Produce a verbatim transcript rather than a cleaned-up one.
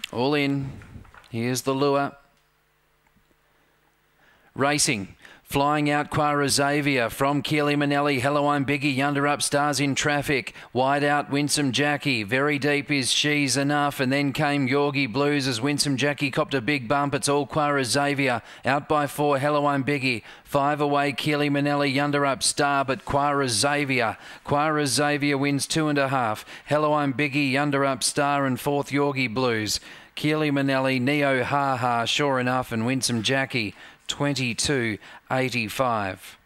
All in. Here's the lure. Racing. Flying out Quara Xavier from Keely Manelli. Hello, I'm Biggie. Yonder Up Stars in traffic. Wide out Winsome Jackie. Very deep is She's Enough. And then came Yorgie Blues as Winsome Jackie copped a big bump. It's all Quara Xavier. Out by four. Hello, I'm Biggie. Five away Keely Manelli. Yonder Up Star. But Quara Xavier. Quara Xavier wins two and a half. Hello, I'm Biggie. Yonder Up Star and fourth Yorgie Blues. Keely Manelli. Neo Ha Ha. Sure Enough and Winsome Jackie. twenty-two eighty-five.